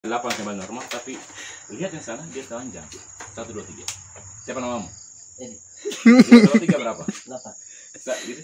8 sampai normal, tapi lihat yang sana dia telanjang. 1, 2, 3. Siapa namamu? Ini. 2, 3 berapa? 8. Gitu.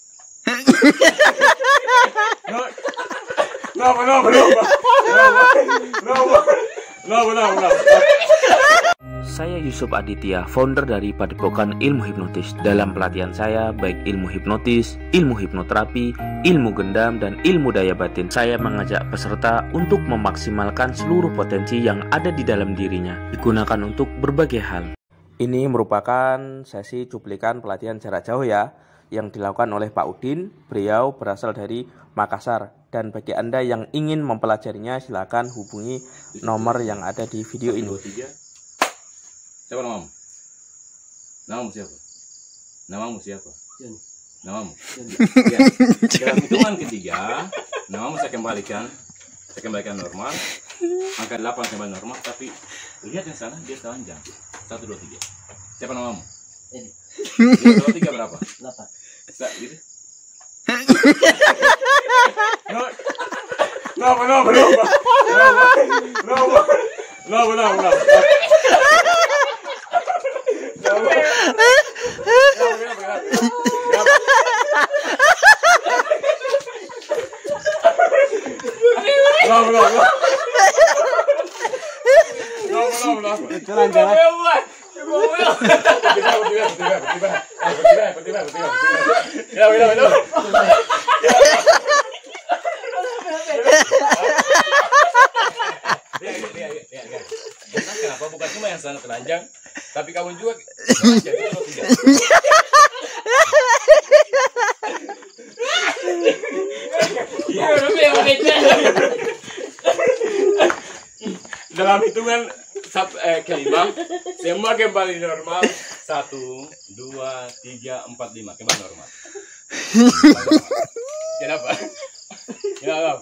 Saya Yusuf Aditya, founder dari Padepokan Ilmu Hipnotis. Dalam pelatihan saya, baik ilmu hipnotis, ilmu hipnoterapi, ilmu gendam, dan ilmu daya batin, saya mengajak peserta untuk memaksimalkan seluruh potensi yang ada di dalam dirinya, digunakan untuk berbagai hal. Ini merupakan sesi cuplikan pelatihan jarak jauh ya, yang dilakukan oleh Pak Udin. Beliau berasal dari Makassar. Dan bagi Anda yang ingin mempelajarinya, silakan hubungi nomor yang ada di video ini. 1, 2, 3. Siapa namamu? Namamu siapa? Namamu siapa? Joni. Namamu? Ya. Dalam hitungan ketiga, namamu saya kembalikan normal. Angka 8 sampai normal, tapi lihat yang sana dia telanjang. 1, 2, 3. Siapa namamu? Ini. 2, 3 berapa? 8. Gitu. Kenapa bukan cuma yang sana telanjang, tapi kamu juga telanjang. Dalam hitungan kelima, semua kembali normal. 1, 2, 3, 4, 5 kembali normal. Kenapa? Kenapa?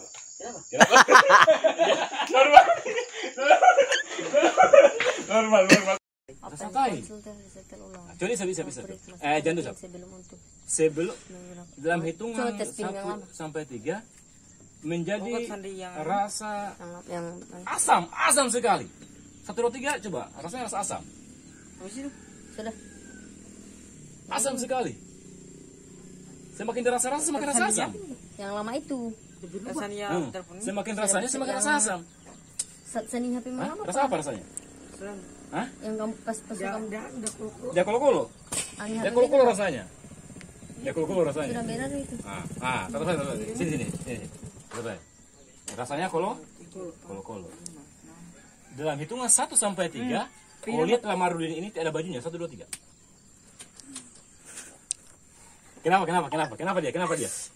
Normal. Santai. Jadi bisa. Jangan dulu. Sebelum dalam hitungan 1 sampai 3 menjadi rasa asam sekali. 1, 2, 3 coba rasanya rasa asam. Sudah. Asam sekali. Semakin dirasa semakin rasa asam. Yang lama itu. Semakin rasanya semakin rasa asam. Seni HP mana? Rasa apa rasanya? Hah? Yang kamu pas kamu Dia kolo-kolo. Dia kolo-kolo rasanya. Sudah benar itu. Terus sini. Coba. Rasanya kolo-kolo. Dalam hitungan 1 sampai 3, kau lihat Lamarudin ini tidak ada bajunya. 1, 2, 3. Kenapa dia? Kenapa?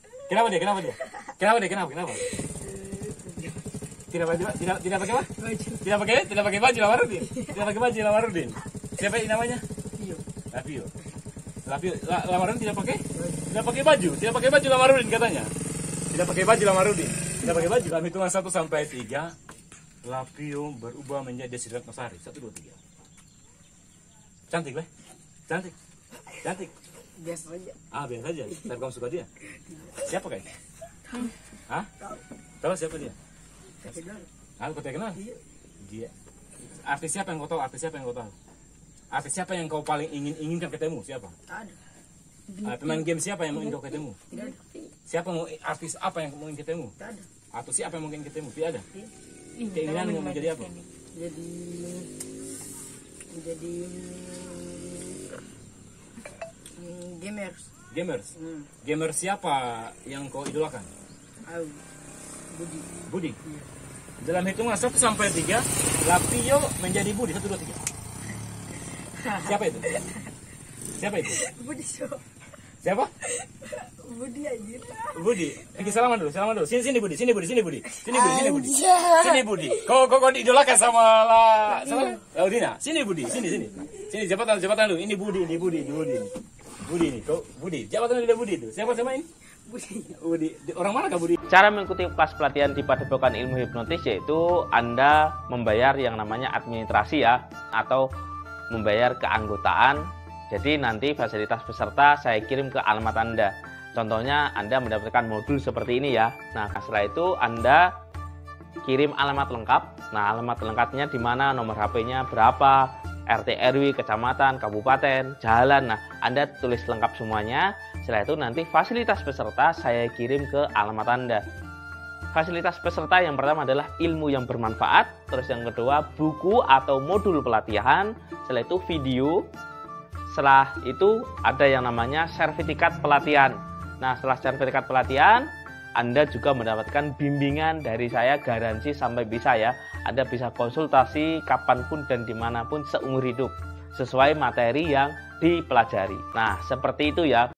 Tidak pakai apa? Tidak pakai baju Lamarudin. Siapa ini namanya? Lapio. Lamarudin tidak pakai baju Lamarudin katanya. Tidak pakai baju Lamarudin. Tidak pakai baju. Dalam hitungan 1 sampai 3, Lapio berubah menjadi Desirat Masari. 1, 2, 3. Cantik, Beh. Cantik. biasa aja. Biasa aja. Tapi kamu suka dia? Siapa kayaknya? Hah? Tahu siapa dia? Kau tidak kenal? Dia. Artis siapa yang kau tahu? Artis siapa yang kau paling inginkan ketemu? Siapa? Ada. Pemain game siapa yang mau kau ketemu? Tidak ada. Siapa artis apa yang mau ketemu? Tidak ada. Atau siapa yang mau ketemu? Tidak ada. Keinginanmu menjadi apa? Menjadi gamers. Gamers siapa yang kau idolakan? Budi. Dalam hitungan 1 sampai 3, Lapio menjadi Budi. 1, 2, 3. Siapa itu? Budi show. Siapa? Budi anjir. Budi. Salaman dulu. Sini Budi. Sini Budi. Kau diidolakan sama Laudina. Sini Budi. Sini jabatan dulu. Ini Budi ini. Kau Budi. Jabatan dia Budi itu. Siapa sama ini? Budi. Orang mana kah Budi? Cara mengikuti kelas pelatihan di Padepokan Ilmu Hipnotis yaitu Anda membayar yang namanya administrasi ya, atau membayar keanggotaan. Jadi nanti fasilitas peserta saya kirim ke alamat Anda. Contohnya Anda mendapatkan modul seperti ini ya. Nah, setelah itu Anda kirim alamat lengkap. Nah, alamat lengkapnya di mana, nomor HP-nya berapa, RT RW, kecamatan, kabupaten, jalan. Nah, Anda tulis lengkap semuanya. Setelah itu nanti fasilitas peserta saya kirim ke alamat Anda. Fasilitas peserta yang pertama adalah ilmu yang bermanfaat, terus yang kedua buku atau modul pelatihan, setelah itu video, setelah itu ada yang namanya sertifikat pelatihan. Nah, setelah sertifikat pelatihan, Anda juga mendapatkan bimbingan dari saya, garansi sampai bisa ya. Anda bisa konsultasi kapanpun dan dimanapun seumur hidup, sesuai materi yang dipelajari. Nah, seperti itu ya.